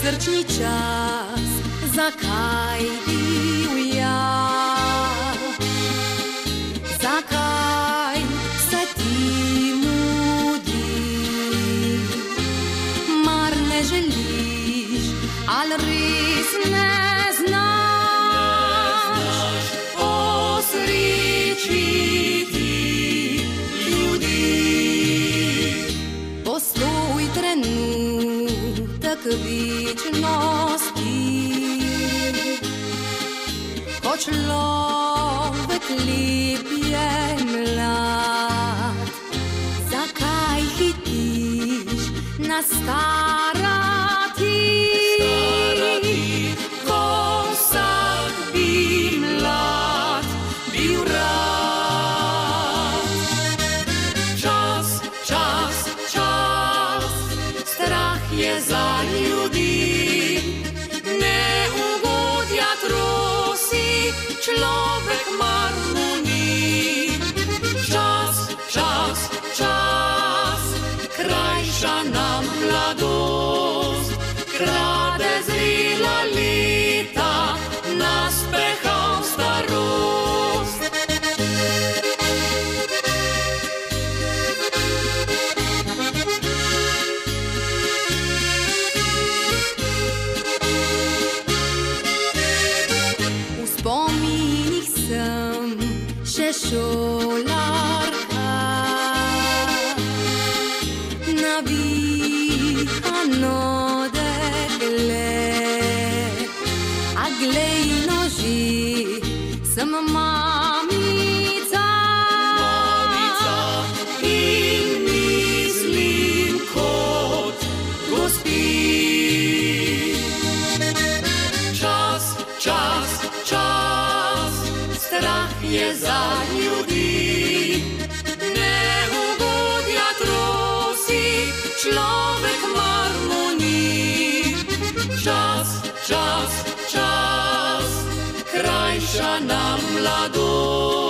srčni čas, zakaj divja? Zakaj se ti mudi? Mar ne želiš, ali res ne znaš osrečiti ljudi? Posluj trenutek večnosti, ko človek lep je mlad. Zakaj hitiš nastarati, ko vsak bi mlad bil rad? Čas, čas, čas, strah je za ljudi, neugodja trosi, človek marno ni. Čas, čas, čas, krajša nam mladost, krade zrela leta, nas peha v starost. V spominih sem še šolarka, navihano dekle. A glej no že, sem mamica, in mislim kot gospin. Čas, čas, čas, strah je za ljudi, neugodja trosi, človek marno ni. Čas, čas, čas, krajša nam mladost.